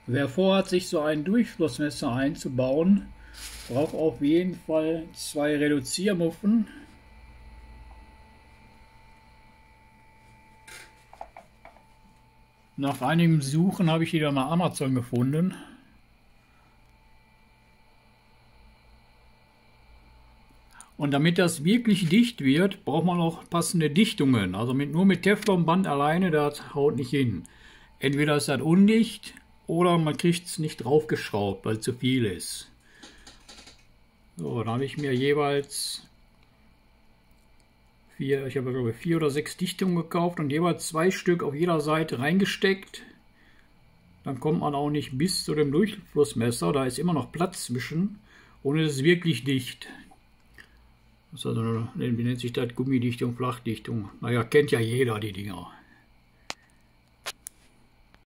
Wer vorhat, sich so ein Durchflussmesser einzubauen, braucht auf jeden Fall 2 Reduziermuffen. Nach einigem Suchen habe ich die dann bei Amazon gefunden. Und damit das wirklich dicht wird, braucht man auch passende Dichtungen. Also nur mit Teflonband alleine, das haut nicht hin. Entweder ist das undicht oder man kriegt es nicht draufgeschraubt, weil es zu viel ist. So, dann habe ich mir jeweils 4 oder 6 Dichtungen gekauft und jeweils 2 Stück auf jeder Seite reingesteckt. Dann kommt man auch nicht bis zu dem Durchflussmesser, da ist immer noch Platz zwischen und es ist wirklich dicht. Das ist also, wie nennt sich das? Gummidichtung, Flachdichtung. Naja, kennt ja jeder die Dinger.